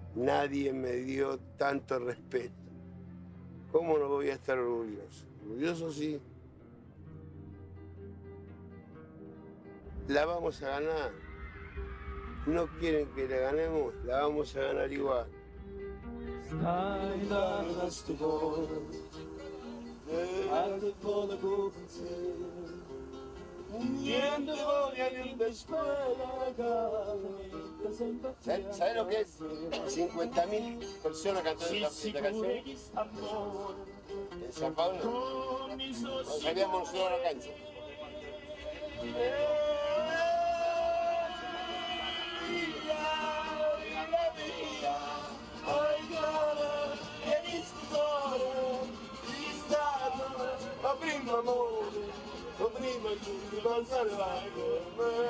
Nadie me dio tanto respeto. ¿Cómo no voy a estar orgulloso? Orgulloso sí. La vamos a ganar. No quieren que la ganemos, la vamos a ganar igual. ¿Sabes lo que es? 50.000 personas cantando esta canción. En San Pablo. Nos salíamos nosotros a la cancha. Primo amore, prima tu non salvare me.